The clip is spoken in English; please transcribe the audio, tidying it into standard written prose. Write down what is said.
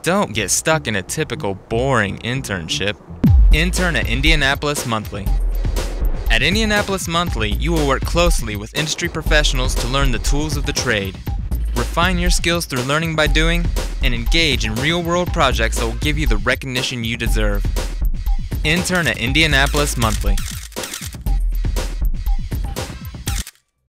Don't get stuck in a typical boring internship. Intern at Indianapolis Monthly. At Indianapolis Monthly, you will work closely with industry professionals to learn the tools of the trade. Refine your skills through learning by doing, and engage in real-world projects that will give you the recognition you deserve. Intern at Indianapolis Monthly.